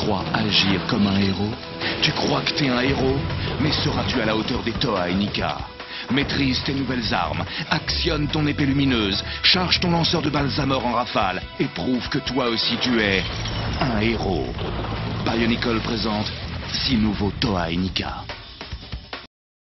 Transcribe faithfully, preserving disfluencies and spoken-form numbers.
crois agir comme un héros? Tu crois que t'es un héros? Mais seras-tu à la hauteur des Toa et Nika? Maîtrise tes nouvelles armes, actionne ton épée lumineuse, charge ton lanceur de balsamore en rafale et prouve que toi aussi tu es un héros. Bionicle présente six nouveaux Toa et Nika.